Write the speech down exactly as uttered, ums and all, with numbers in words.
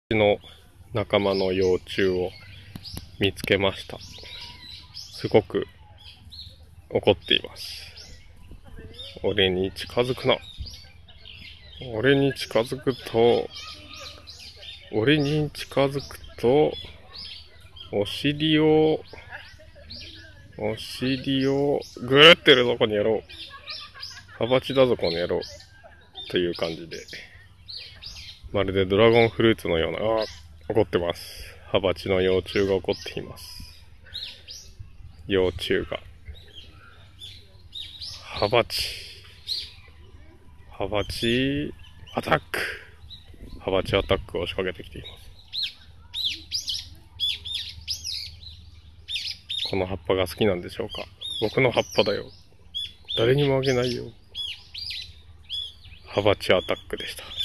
の仲間の幼虫を見つけました。すごく怒っています。俺に近づくな。俺に近づくと、俺に近づくと、お尻を、お尻を、ぐるってるぞ、この野郎。ハバチだぞ、この野郎。という感じで。まるでドラゴンフルーツのような、ああ、怒ってます。ハバチの幼虫が怒っています。幼虫が。ハバチ。ハバチ、アタック。ハバチアタックを仕掛けてきています。この葉っぱが好きなんでしょうか。僕の葉っぱだよ。誰にもあげないよ。ハバチアタックでした。